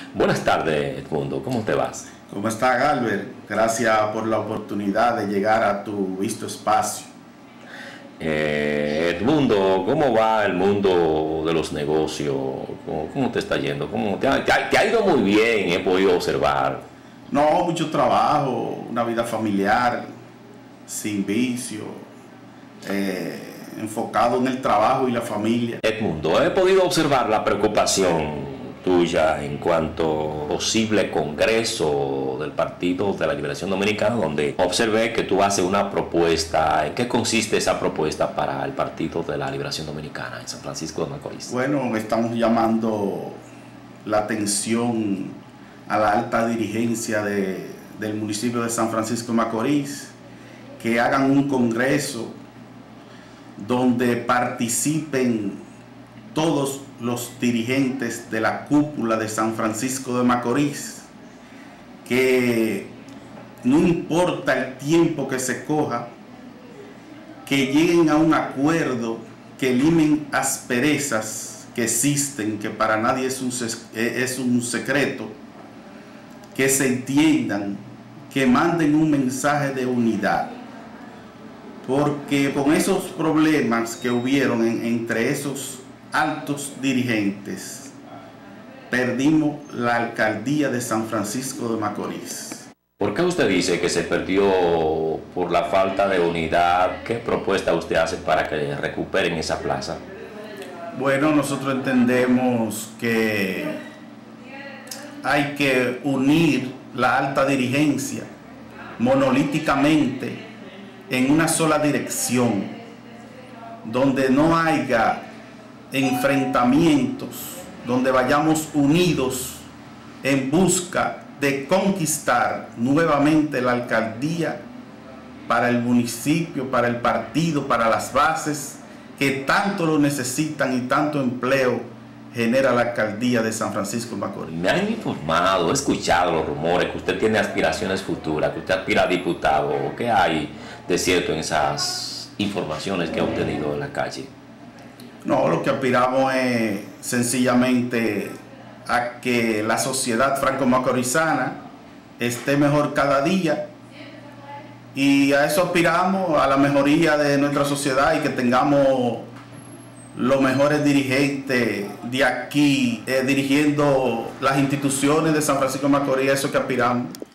Buenas tardes, Edmundo. ¿Cómo te vas? ¿Cómo está, Galber? Gracias por la oportunidad de llegar a tu visto espacio. Edmundo, ¿cómo va el mundo de los negocios? ¿Cómo te está yendo? ¿Te ha ido muy bien? He podido observar. No, mucho trabajo, una vida familiar, sin vicio, enfocado en el trabajo y la familia. Edmundo, he podido observar la preocupación tuya en cuanto a posible congreso del Partido de la Liberación Dominicana, donde observé que tú haces una propuesta. ¿En qué consiste esa propuesta para el Partido de la Liberación Dominicana en San Francisco de Macorís? Bueno, estamos llamando la atención a la alta dirigencia del municipio de San Francisco de Macorís, que hagan un congreso donde participen todos los dirigentes de la cúpula de San Francisco de Macorís, que no importa el tiempo que se coja, que lleguen a un acuerdo, que limen asperezas que existen, que para nadie es un secreto, que se entiendan, que manden un mensaje de unidad, porque con esos problemas que hubieron entre esos altos dirigentes, perdimos la alcaldía de San Francisco de Macorís. ¿Por qué usted dice que se perdió por la falta de unidad? ¿Qué propuesta usted hace para que recuperen esa plaza? Bueno, nosotros entendemos que hay que unir la alta dirigencia monolíticamente en una sola dirección, donde no haya enfrentamientos, donde vayamos unidos en busca de conquistar nuevamente la alcaldía para el municipio, para el partido, para las bases que tanto lo necesitan y tanto empleo genera la alcaldía de San Francisco de Macorís. Me han informado, he escuchado los rumores que usted tiene aspiraciones futuras, que usted aspira a diputado. ¿Qué hay de cierto en esas informaciones que ha obtenido en la calle? No, lo que aspiramos es sencillamente a que la sociedad franco-macorizana esté mejor cada día, y a eso aspiramos, a la mejoría de nuestra sociedad, y que tengamos los mejores dirigentes de aquí dirigiendo las instituciones de San Francisco de Macorís. A eso que aspiramos.